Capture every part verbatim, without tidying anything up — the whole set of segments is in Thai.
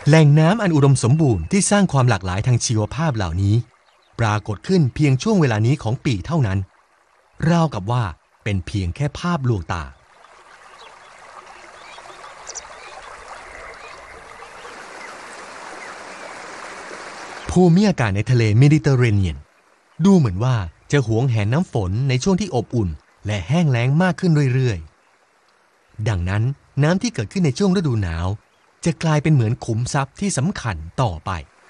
แหล่งน้ำอันอุดมสมบูรณ์ที่สร้างความหลากหลายทางชีวภาพเหล่านี้ปรากฏขึ้นเพียงช่วงเวลานี้ของปีเท่านั้นราวกับว่าเป็นเพียงแค่ภาพลวงตาภูมิอากาศในทะเลเมดิเตอร์เรเนียนดูเหมือนว่าจะหวงแหนน้ำฝนในช่วงที่อบอุ่นและแห้งแล้งมากขึ้นเรื่อยๆดังนั้นน้ำที่เกิดขึ้นในช่วงฤดูหนาวจะกลายเป็นเหมือนขุมทรัพย์ที่สำคัญต่อไป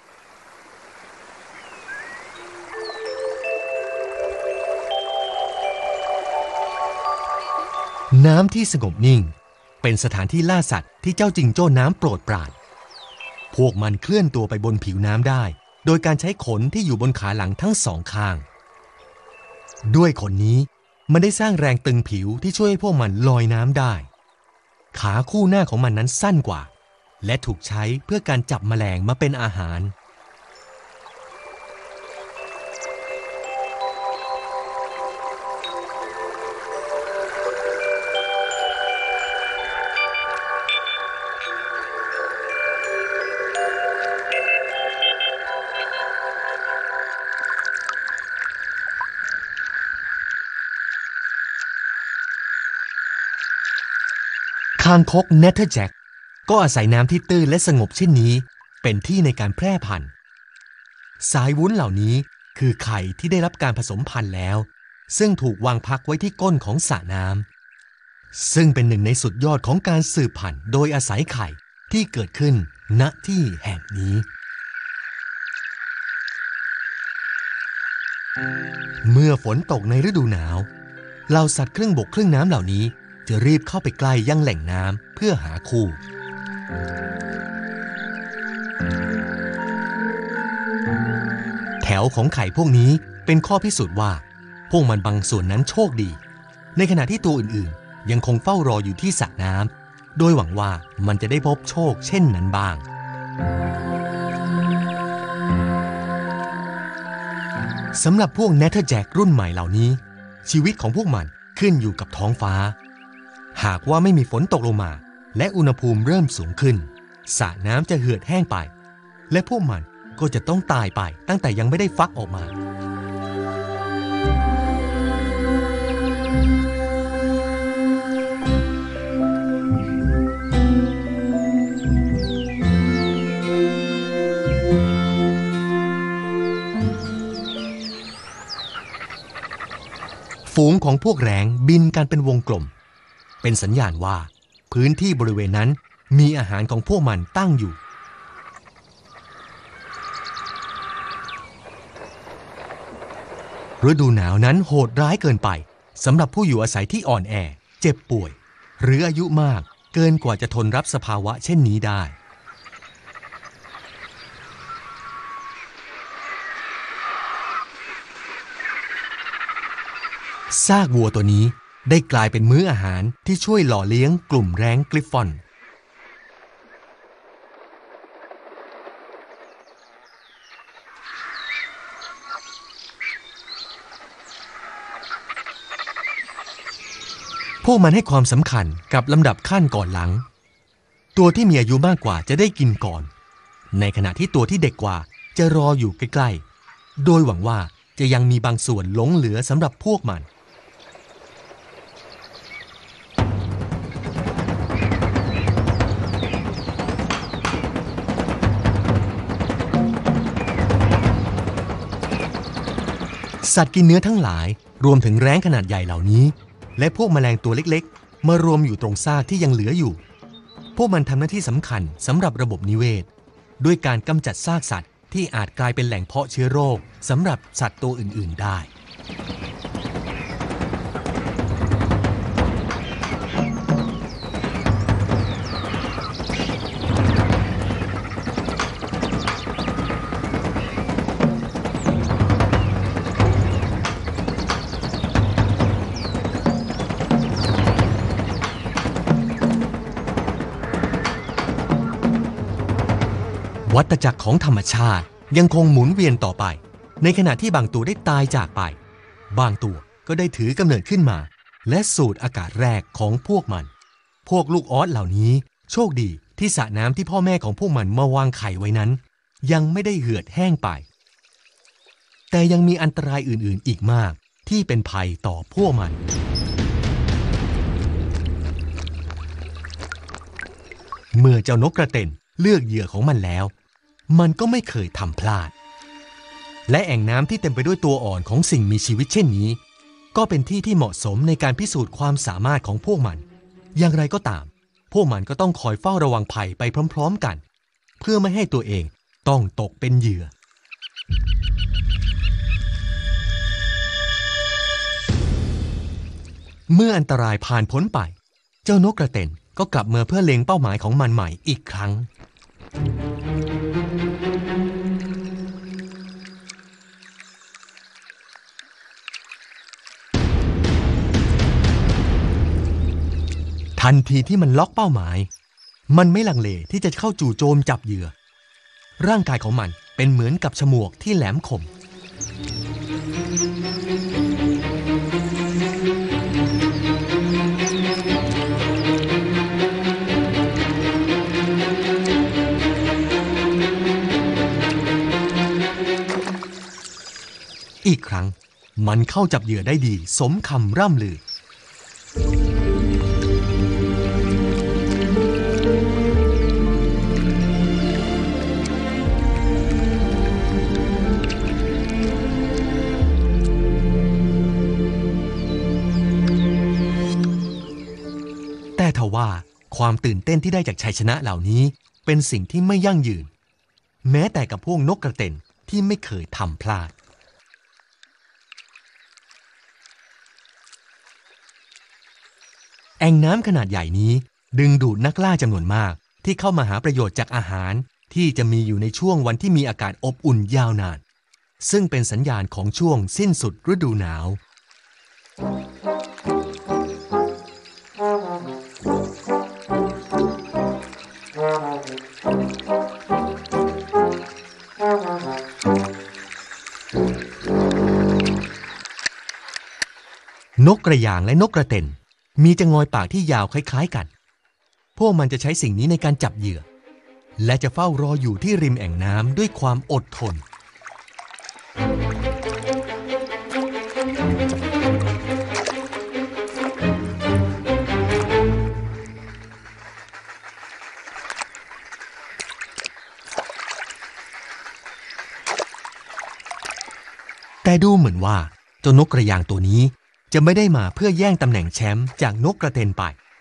น้ำที่สงบนิ่งเป็นสถานที่ล่าสัตว์ที่เจ้าจิงโจ้น้ำโปรดปรานพวกมันเคลื่อนตัวไปบนผิวน้ำได้โดยการใช้ขนที่อยู่บนขาหลังทั้งสองข้างด้วยขนนี้มันได้สร้างแรงตึงผิวที่ช่วยให้พวกมันลอยน้ำได้ขาคู่หน้าของมันนั้นสั้นกว่าและถูกใช้เพื่อการจับแมลงมาเป็นอาหารคางคกเนเธอร์แจ็คก็อาศัยน้ำที่ตื้นและสงบเช่นนี้เป็นที่ในการแพร่พันธุ์สายวุ้นเหล่านี้คือไข่ที่ได้รับการผสมพันธุ์แล้วซึ่งถูกวางพักไว้ที่ก้นของสระน้ำซึ่งเป็นหนึ่งในสุดยอดของการสืบพันธุ์โดยอาศัยไข่ที่เกิดขึ้นณที่แห่งนี้เมื่อฝนตกในฤดูหนาวเหล่าสัตว์ครึ่งบกครึ่งน้ำเหล่านี้จะรีบเข้าไปใกล้ยังแหล่งน้ำเพื่อหาคู่แถวของไข่พวกนี้เป็นข้อพิสูจน์ว่าพวกมันบางส่วนนั้นโชคดีในขณะที่ตัวอื่นๆยังคงเฝ้ารออยู่ที่สระน้ำโดยหวังว่ามันจะได้พบโชคเช่นนั้นบ้างสำหรับพวกเนเธอร์แจ็ครุ่นใหม่เหล่านี้ชีวิตของพวกมันขึ้นอยู่กับท้องฟ้าหากว่าไม่มีฝนตกลงมาและอุณหภูมิเริ่มสูงขึ้นสระน้ำจะเหือดแห้งไปและพวกมันก็จะต้องตายไปตั้งแต่ยังไม่ได้ฟักออกมาฝูงของพวกแร้งบินกันเป็นวงกลมเป็นสัญญาณว่าพื้นที่บริเวณนั้นมีอาหารของพวกมันตั้งอยู่ฤดูหนาวนั้นโหดร้ายเกินไปสำหรับผู้อยู่อาศัยที่อ่อนแอเจ็บป่วยหรืออายุมากเกินกว่าจะทนรับสภาวะเช่นนี้ได้ซากวัวตัวนี้ได้กลายเป็นมื้ออาหารที่ช่วยหล่อเลี้ยงกลุ่มแร้งกริฟฟอนพวกมันให้ความสำคัญกับลำดับขั้นก่อนหลังตัวที่มีอายุมากกว่าจะได้กินก่อนในขณะที่ตัวที่เด็กกว่าจะรออยู่ใกล้ๆโดยหวังว่าจะยังมีบางส่วนหลงเหลือสำหรับพวกมันสัตว์กินเนื้อทั้งหลายรวมถึงแร้งขนาดใหญ่เหล่านี้และพวกแมลงตัวเล็กๆมารวมอยู่ตรงซากที่ยังเหลืออยู่พวกมันทำหน้าที่สำคัญสำหรับระบบนิเวศด้วยการกำจัดซากสัตว์ที่อาจกลายเป็นแหล่งเพาะเชื้อโรคสำหรับสัตว์ตัวอื่นๆได้ วัฏจักรของธรรมชาติยังคงหมุนเวียนต่อไปในขณะที่บางตัวได้ตายจากไปบางตัวก็ได้ถือกำเนิดขึ้นมาและสูดอากาศแรกของพวกมันพวกลูกออสเหล่านี้โชคดีที่สระน้ำที่พ่อแม่ของพวกมันมาวางไข่ไว้นั้นยังไม่ได้เหือดแห้งไปแต่ยังมีอันตรายอื่นๆอีกมากที่เป็นภัยต่อพวกมันเมื่อเจ้านกกระเต็นเลือกเหยื่อของมันแล้วมันก็ไม่เคยทำพลาดและแอ่งน้ำที่เต็มไปด้วยตัวอ่อนของสิ่งมีชีวิตเช่นนี้ก็เป็นที่ที่เหมาะสมในการพิสูจน์ความสามารถของพวกมันอย่างไรก็ตามพวกมันก็ต้องคอยเฝ้าระวังภัยไปพร้อมๆกันเพื่อไม่ให้ตัวเองต้องตกเป็นเหยื่อเมื่ออันตรายผ่านพ้นไปเจ้านกกระเต็นก็กลับมาเพื่อเล็งเป้าหมายของมันใหม่อีกครั้งทันทีที่มันล็อกเป้าหมายมันไม่ลังเลที่จะเข้าจู่โจมจับเหยื่อร่างกายของมันเป็นเหมือนกับฉมวกที่แหลมคมอีกครั้งมันเข้าจับเหยื่อได้ดีสมคำร่ำลือแต่ทว่าความตื่นเต้นที่ได้จากชัยชนะเหล่านี้เป็นสิ่งที่ไม่ยั่งยืนแม้แต่กับพวกนกกระเต็นที่ไม่เคยทำพลาดแอ่งน้ำขนาดใหญ่นี้ดึงดูดนักล่าจำนวนมากที่เข้ามาหาประโยชน์จากอาหารที่จะมีอยู่ในช่วงวันที่มีอากาศอบอุ่นยาวนานซึ่งเป็นสัญญาณของช่วงสิ้นสุดฤดูหนาวนกกระยางและนกกระเต็นมีจงอยปากที่ยาวคล้ายๆกันพวกมันจะใช้สิ่งนี้ในการจับเหยื่อและจะเฝ้ารออยู่ที่ริมแอ่งน้ำด้วยความอดทนแต่ดูเหมือนว่าเจ้านกกระยางตัวนี้จะไม่ได้มาเพื่อแย่งตำแหน่งแชมป์จากนกกระเต็นไป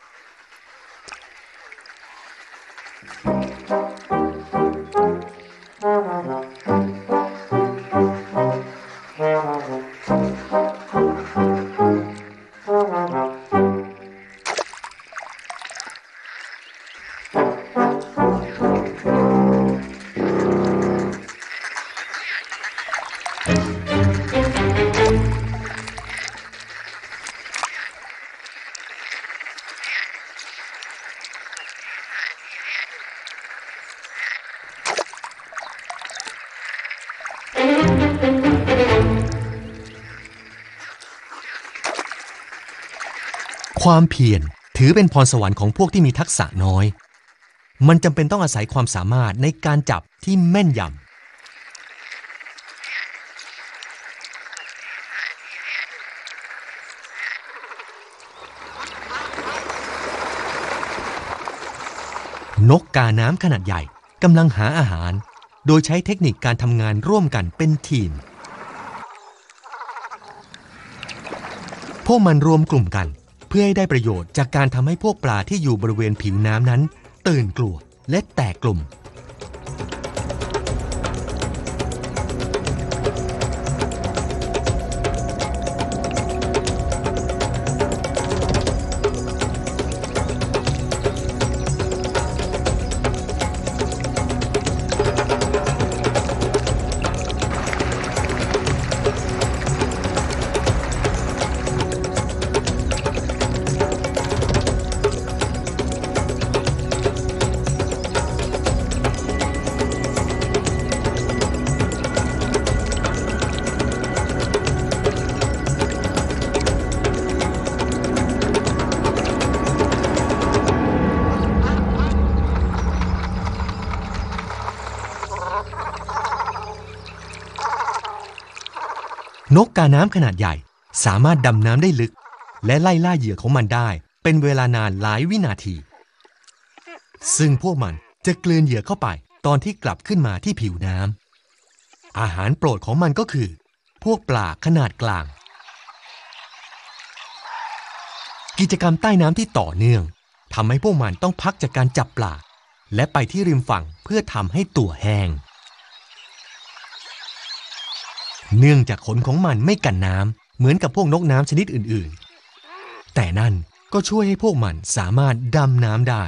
ความเพียรถือเป็นพรสวรรค์ของพวกที่มีทักษะน้อยมันจำเป็นต้องอาศัยความสามารถในการจับที่แม่นยำนกกาน้ำขนาดใหญ่กำลังหาอาหารโดยใช้เทคนิคการทำงานร่วมกันเป็นทีมพวกมันรวมกลุ่มกันเพื่อให้ได้ประโยชน์จากการทำให้พวกปลาที่อยู่บริเวณผิวน้ำนั้นตื่นกลัวและแตกกลุ่มนกกาน้ำขนาดใหญ่สามารถดำน้ำได้ลึกและไล่ล่าเหยื่อของมันได้เป็นเวลานานหลายวินาทีซึ่งพวกมันจะกลืนเหยื่อเข้าไปตอนที่กลับขึ้นมาที่ผิวน้ำอาหารโปรดของมันก็คือพวกปลาขนาดกลางกิจกรรมใต้น้ำที่ต่อเนื่องทำให้พวกมันต้องพักจากการจับปลาและไปที่ริมฝั่งเพื่อทำให้ตัวแห้งเนื่องจากขนของมันไม่กันน้ำเหมือนกับพวกนกน้ำชนิดอื่นๆแต่นั่นก็ช่วยให้พวกมันสามารถดำน้ำได้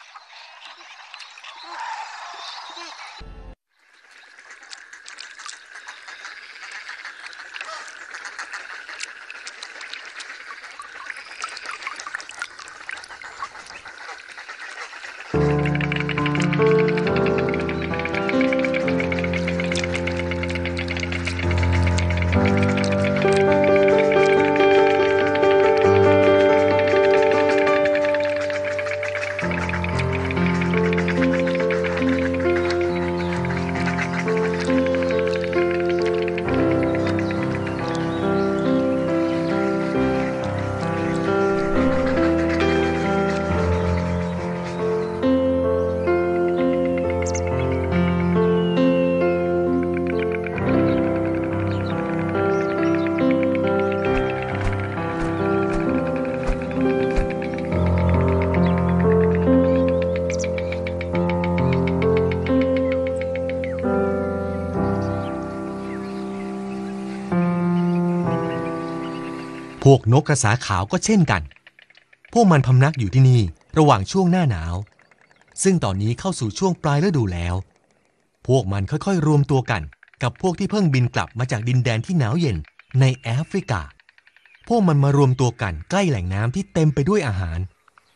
พวกนกกระสาขาวก็เช่นกันพวกมันพำนักอยู่ที่นี่ระหว่างช่วงหน้าหนาวซึ่งตอนนี้เข้าสู่ช่วงปลายฤดูแล้วพวกมันค่อยๆรวมตัวกันกับพวกที่เพิ่งบินกลับมาจากดินแดนที่หนาวเย็นในแอฟริกาพวกมันมารวมตัวกันใกล้แหล่งน้ำที่เต็มไปด้วยอาหาร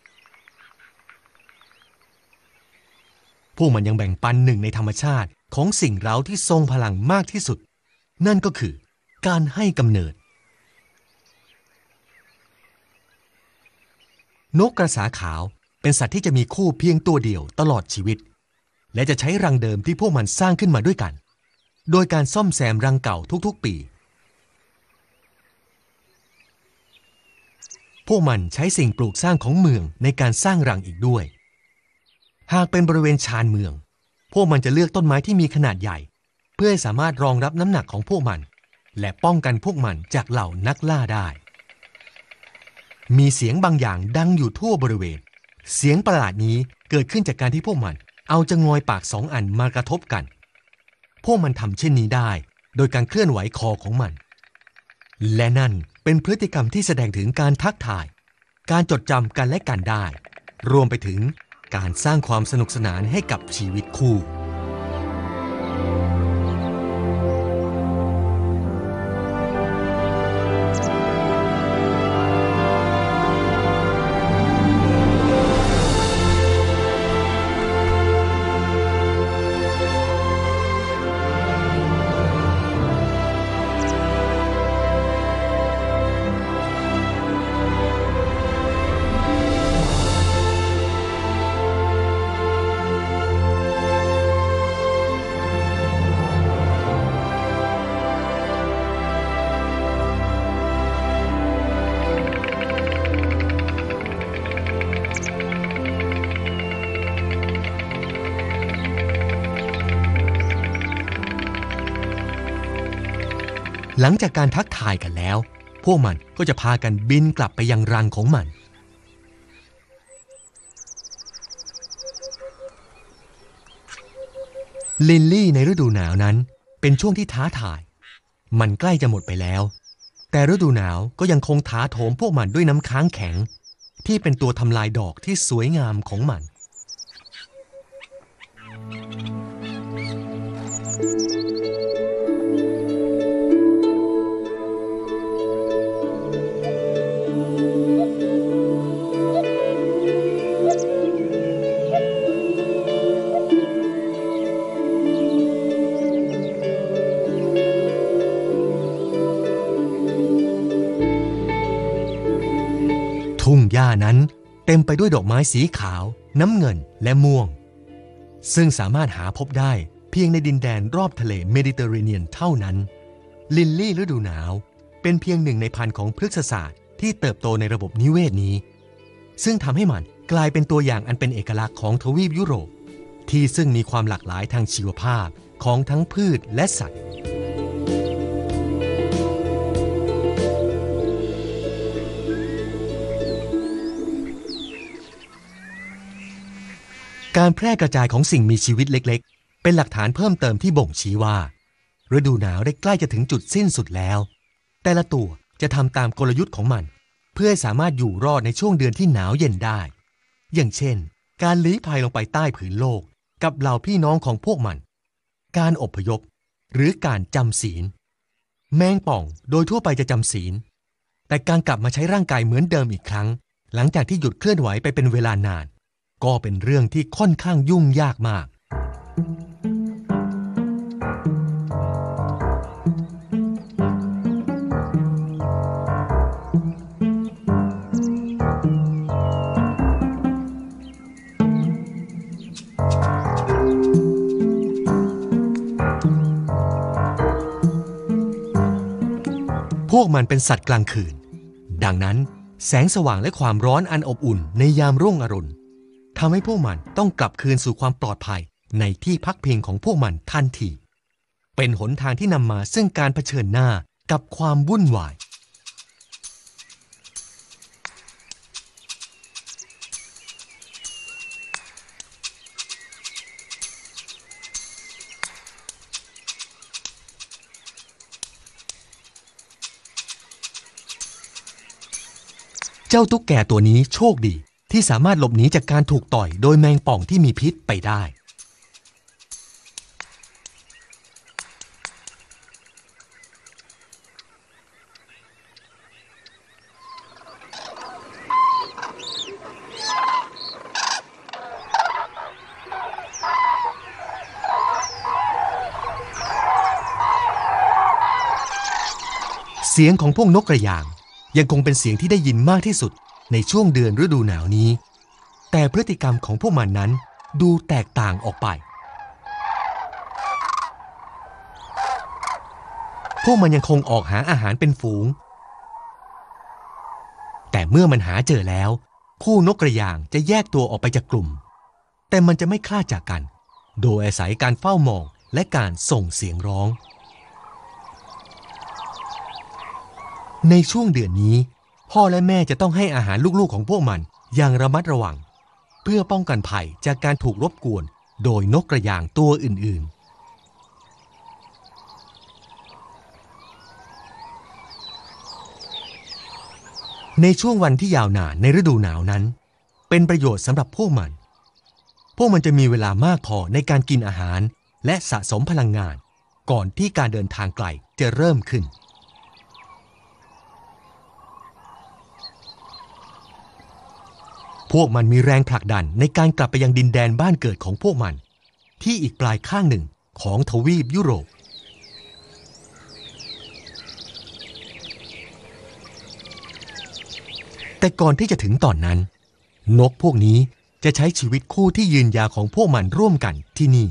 พวกมันยังแบ่งปันหนึ่งในธรรมชาติของสิ่งเร้าที่ทรงพลังมากที่สุดนั่นก็คือการให้กำเนิดนกกระสาขาวเป็นสัตว์ที่จะมีคู่เพียงตัวเดียวตลอดชีวิตและจะใช้รังเดิมที่พวกมันสร้างขึ้นมาด้วยกันโดยการซ่อมแซมรังเก่าทุกๆปีพวกมันใช้สิ่งปลูกสร้างของเมืองในการสร้างรังอีกด้วยหากเป็นบริเวณชานเมืองพวกมันจะเลือกต้นไม้ที่มีขนาดใหญ่เพื่อให้สามารถรองรับน้ำหนักของพวกมันและป้องกันพวกมันจากเหล่านักล่าได้มีเสียงบางอย่างดังอยู่ทั่วบริเวณเสียงประหลาดนี้เกิดขึ้นจากการที่พวกมันเอาจะงอยปากสองอันมากระทบกันพวกมันทำเช่นนี้ได้โดยการเคลื่อนไหวคอของมันและนั่นเป็นพฤติกรรมที่แสดงถึงการทักทายการจดจำกันและกันได้รวมไปถึงการสร้างความสนุกสนานให้กับชีวิตคู่หลังจากการทักทายกันแล้วพวกมันก็จะพากันบินกลับไปยังรังของมันลิลลี่ในฤดูหนาวนั้นเป็นช่วงที่ท้าทายมันใกล้จะหมดไปแล้วแต่ฤดูหนาวก็ยังคงท้าโถมพวกมันด้วยน้ำค้างแข็งที่เป็นตัวทำลายดอกที่สวยงามของมันทุ่งหญ้านั้นเต็มไปด้วยดอกไม้สีขาวน้ำเงินและม่วงซึ่งสามารถหาพบได้เพียงในดินแดนรอบทะเลเมดิเตอร์เรเนียนเท่านั้นลิลลี่ฤดูหนาวเป็นเพียงหนึ่งในพันของพฤกษศาสตร์ที่เติบโตในระบบนิเวศนี้ซึ่งทำให้มันกลายเป็นตัวอย่างอันเป็นเอกลักษณ์ของทวีปยุโรปที่ซึ่งมีความหลากหลายทางชีวภาพของทั้งพืชและสัตว์การแพร่กระจายของสิ่งมีชีวิตเล็กๆเป็นหลักฐานเพิ่มเติมที่บ่งชี้ว่าฤดูหนาวได้ใกล้จะถึงจุดสิ้นสุดแล้วแต่ละตัวจะทำตามกลยุทธ์ของมันเพื่อให้สามารถอยู่รอดในช่วงเดือนที่หนาวเย็นได้อย่างเช่นการลี้ภัยลงไปใต้ผืนโลกกับเหล่าพี่น้องของพวกมันการอพยพหรือการจำศีลแมงป่องโดยทั่วไปจะจำศีลแต่การกลับมาใช้ร่างกายเหมือนเดิมอีกครั้งหลังจากที่หยุดเคลื่อนไหวไปเป็นเวลานานก็เป็นเรื่องที่ค่อนข้างยุ่งยากมากพวกมันเป็นสัตว์กลางคืนดังนั้นแสงสว่างและความร้อนอันอบอุ่นในยามรุ่งอรุณทำให้พวกมันต้องกลับคืนสู่ความปลอดภัยในที่พักพิงของพวกมันทันทีเป็นหนทางที่นำมาซึ่งการเผชิญหน้ากับความวุ่นวายเจ้าตุ๊กแกตัวนี้โชคดีที่สามารถหลบหนีจากการถูกต่อยโดยแมงป่องที่มีพิษไปได้เสียงของพวกนกกระยางยังคงเป็นเสียงที่ได้ยินมากที่สุดในช่วงเดือนฤดูหนาวนี้แต่พฤติกรรมของพวกมันนั้นดูแตกต่างออกไปพวกมันยังคงออกหาอาหารเป็นฝูงแต่เมื่อมันหาเจอแล้วคู่นกกระยางจะแยกตัวออกไปจากกลุ่มแต่มันจะไม่คลาดจากกันโดยอาศัยการเฝ้ามองและการส่งเสียงร้องในช่วงเดือนนี้พ่อและแม่จะต้องให้อาหารลูกๆของพวกมันอย่างระมัดระวังเพื่อป้องกันภัยจากการถูกรบกวนโดยนกกระยางตัวอื่นๆในช่วงวันที่ยาวนานในฤดูหนาวนั้นเป็นประโยชน์สำหรับพวกมันพวกมันจะมีเวลามากพอในการกินอาหารและสะสมพลังงานก่อนที่การเดินทางไกลจะเริ่มขึ้นพวกมันมีแรงผลักดันในการกลับไปยังดินแดนบ้านเกิดของพวกมันที่อีกปลายข้างหนึ่งของทวีปยุโรปแต่ก่อนที่จะถึงตอนนั้นนกพวกนี้จะใช้ชีวิตคู่ที่ยืนยาวของพวกมันร่วมกันที่นี่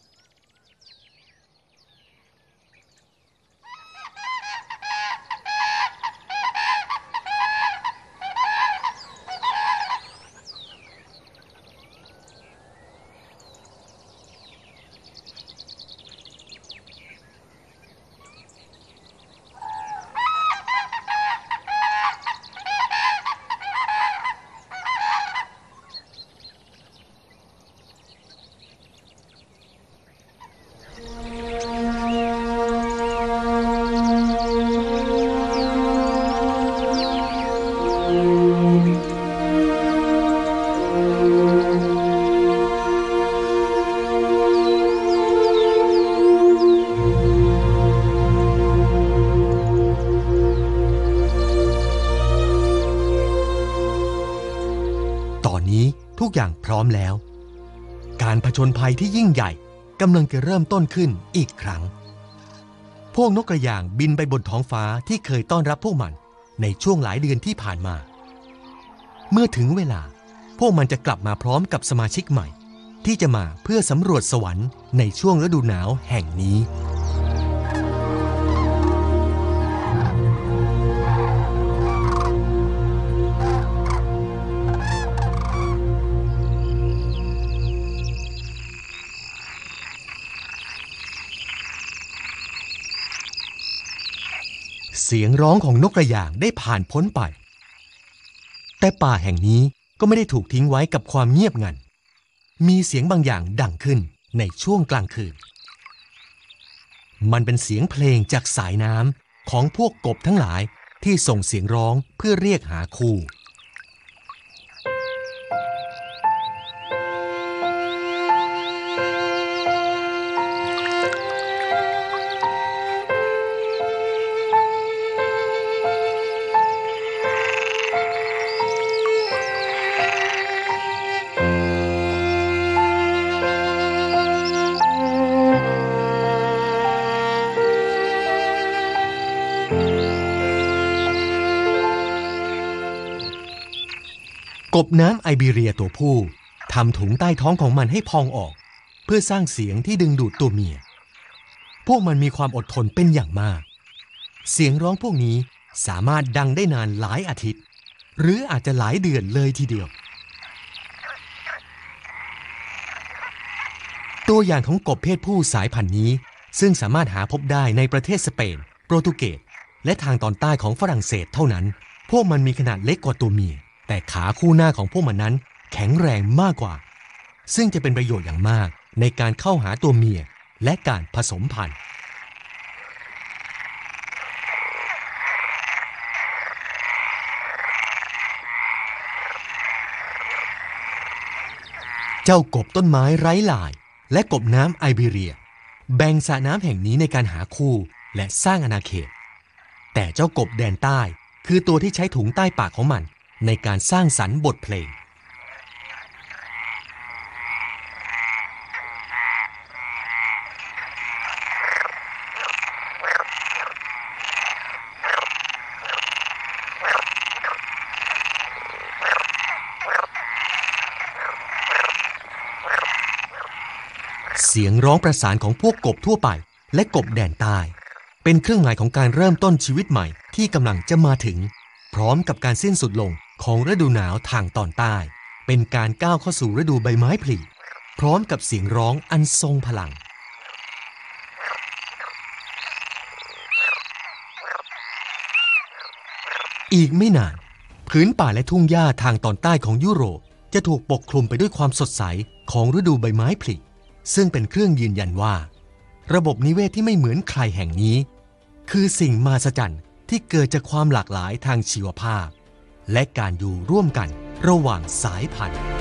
ทุกอย่างพร้อมแล้วการผจญภัยที่ยิ่งใหญ่กำลังจะเริ่มต้นขึ้นอีกครั้งพวกนกกระยางบินไปบนท้องฟ้าที่เคยต้อนรับพวกมันในช่วงหลายเดือนที่ผ่านมาเมื่อถึงเวลาพวกมันจะกลับมาพร้อมกับสมาชิกใหม่ที่จะมาเพื่อสำรวจสวรรค์ในช่วงฤดูหนาวแห่งนี้สียงร้องของนกกระยางได้ผ่านพ้นไปแต่ป่าแห่งนี้ก็ไม่ได้ถูกทิ้งไว้กับความเงียบงันมีเสียงบางอย่างดังขึ้นในช่วงกลางคืนมันเป็นเสียงเพลงจากสายน้ำของพวกกบทั้งหลายที่ส่งเสียงร้องเพื่อเรียกหาคู่กบน้ำไอเบีเรียตัวผู้ทำถุงใต้ท้องของมันให้พองออกเพื่อสร้างเสียงที่ดึงดูดตัวเมียพวกมันมีความอดทนเป็นอย่างมากเสียงร้องพวกนี้สามารถดังได้นานหลายอาทิตย์หรืออาจจะหลายเดือนเลยทีเดียวตัวอย่างของกบเพศผู้สายพันธุ์นี้ซึ่งสามารถหาพบได้ในประเทศสเปนโปรตุเกสและทางตอนใต้ของฝรั่งเศสเท่านั้นพวกมันมีขนาดเล็กกว่าตัวเมียแต่ขาคู่หน้าของพวกมันนั้นแข็งแรงมากกว่าซึ่งจะเป็นประโยชน์อย่างมากในการเข้าหาตัวเมียและการผสมพันธุ์เจ้ากบต้นไม้ไร้ลายและกบน้ำไอเบีเรียแบ่งสระน้ำแห่งนี้ในการหาคู่และสร้างอาณาเขตแต่เจ้ากบแดนใต้คือตัวที่ใช้ถุงใต้ปากของมันในการสร้างสรรค์บทเพลงเสียงร้องประสานของพวกกบทั่วไปและกบแดนใต้เป็นเครื่องหมายของการเริ่มต้นชีวิตใหม่ที่กำลังจะมาถึงพร้อมกับการสิ้นสุดลงของฤดูหนาวทางตอนใต้เป็นการก้าวเข้าสู่ฤดูใบไม้ผลิพร้อมกับเสียงร้องอันทรงพลังอีกไม่นานพื้นป่าและทุ่งหญ้าทางตอนใต้ของยุโรปจะถูกปกคลุมไปด้วยความสดใสของฤดูใบไม้ผลิซึ่งเป็นเครื่องยืนยันว่าระบบนิเวศที่ไม่เหมือนใครแห่งนี้คือสิ่งมหัศจรรย์ที่เกิดจากความหลากหลายทางชีวภาพและการอยู่ร่วมกันระหว่างสายพันธุ์